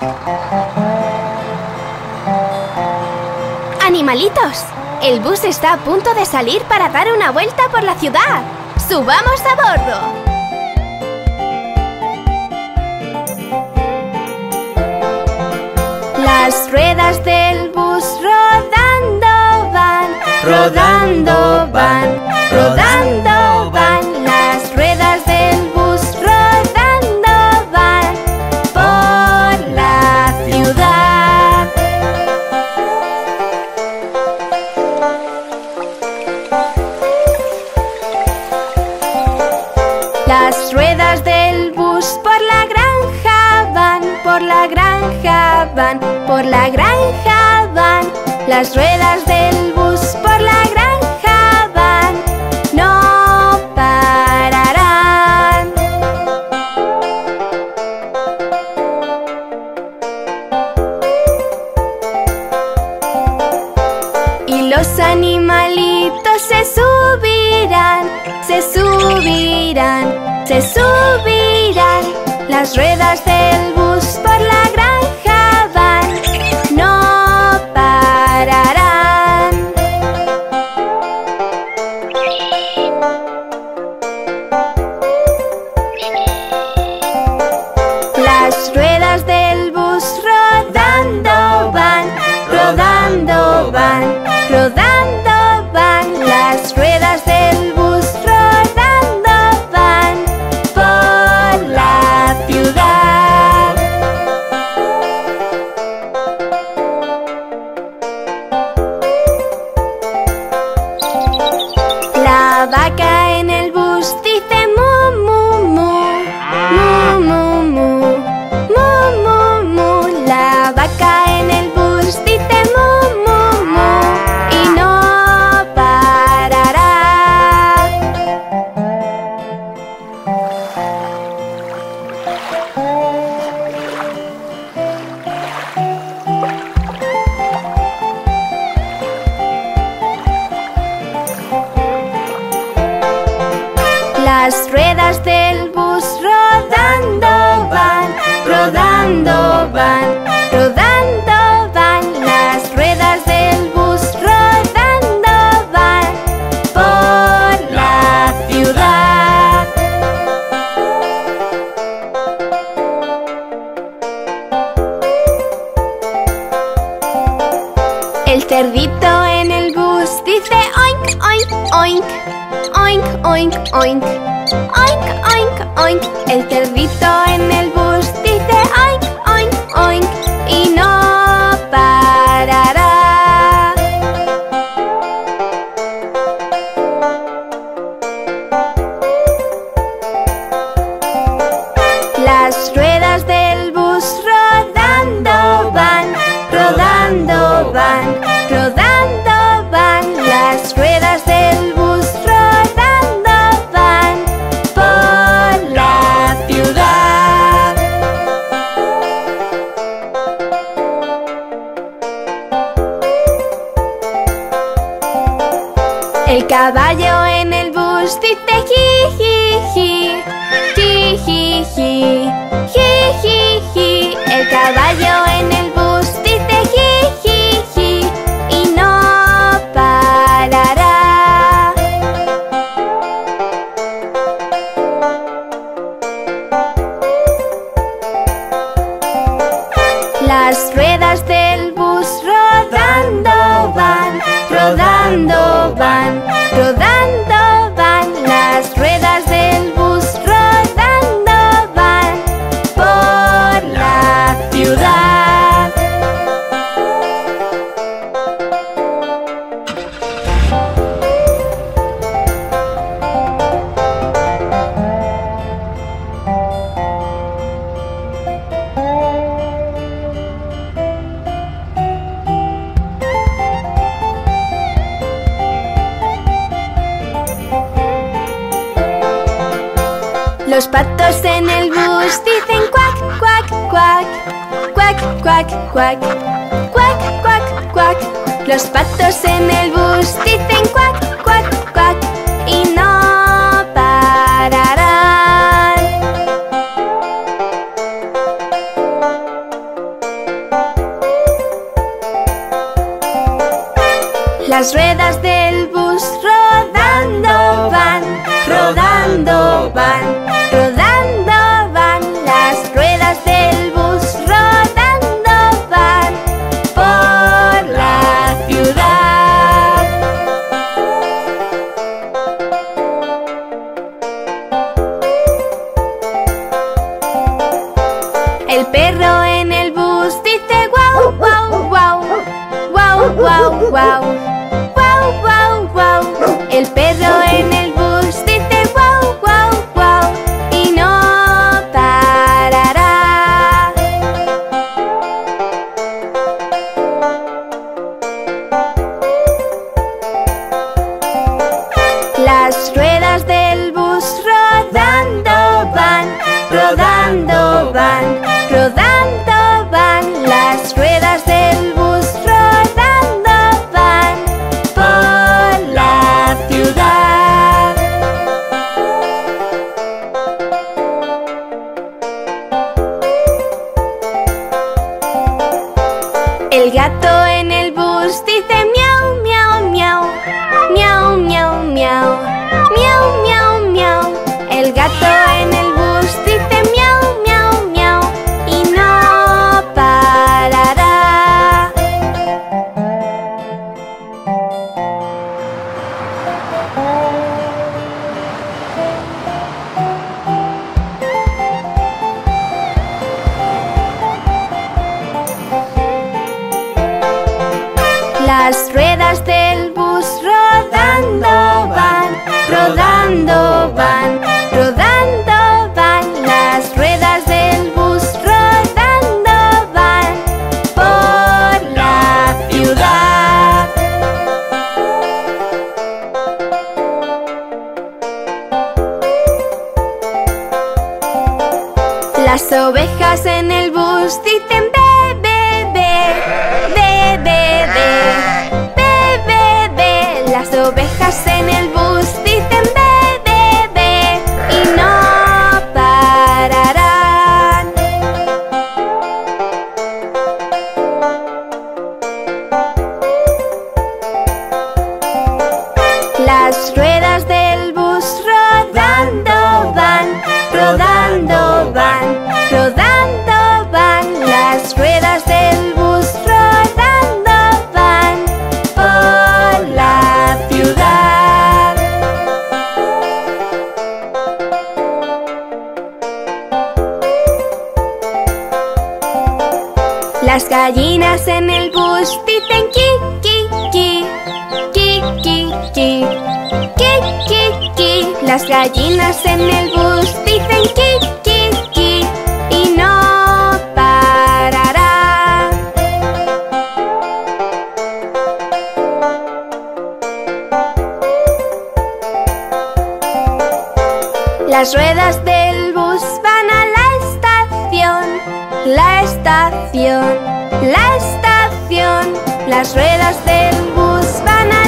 ¡Animalitos! El bus está a punto de salir para dar una vuelta por la ciudad. ¡Subamos a bordo! Las ruedas del bus rodando van, rodando van, rodando van. Las ruedas del bus rodando van por la ciudad. Las ruedas del bus por la granja van, por la granja van, por la granja van. Las ruedas del bus por la granja van, no pararán. Y los animalitos se subirán, se subirán, se subirán. Las ruedas del bus por la granja van, no pararán. Las ruedas del bus rodando van, rodando van, rodando van. Las ruedas del bus rodando van por la ciudad. La vaca en el bus dice mu, mu, mu, mu, mu, mu, mu, mu, mu. La vaca en el bus dice mu, mu, mu y no parará. Las ruedas del bus rodando van, rodando van, rodando van. Las ruedas del bus rodando van por la ciudad. El cerdito en el bus dice oink, oink, oink, oink, oink, oink, oink, oink, oink. El cerdito en el bus dice oink, oink, oink y no parará. Las ruedas del bus rodando van, rodando van, rodando van. Las ruedas del bus rodando van por la ciudad. El caballo en el bus dice ji, ji, ji, ji, ji, ji, ji, ji, ji. El caballo en el bus dice ji, ji, ji y no parará. Las ruedas del bus rodando van, rodando van, rodando van. Las ruedas del bus rodando van por la ciudad. Los patos en el bus dicen cuac, cuac, cuac, cuac, cuac, cuac, cuac, cuac, cuac. Los patos en el bus dicen cuac, cuac, cuac y no pararán. Las ruedas del bus rodando van, rodando van, rodando van. Las ruedas del bus rodando van por la ciudad. El perro en el bus dice guau, guau, guau, guau, guau, guau. Guau, guau, guau. El perro en el bus dice guau, guau, guau y no parará. Las ruedas del bus rodando van, rodando van, rodando van. Las ruedas del bus rodando van por la ciudad. El gato en el bus dice miau, miau, miau, miau, miau, miau, miau, miau, miau. El gato en el bus dice miau, miau, miau y no parará. Las ruedas del bus rodando van, rodando van, rodando van. Las ruedas del bus rodando van por la ciudad. Las ovejas en el bus dicen be, be, be, be, be, be, be, be, be. Las ovejas en el bus dicen be, be, be y no pararán. Las ruedas del bus rodando van, rodando van, rodando van. Las ruedas del bus rodando van por la ciudad. Las gallinas en el bus dicen ki, ki, ki, ki, ki, ki, ki, ki, ki. Las gallinas en el bus dicen ki, ki, ki y no pararán. Las ruedas del bus van a la estación, la estación, la estación. Las ruedas del bus van a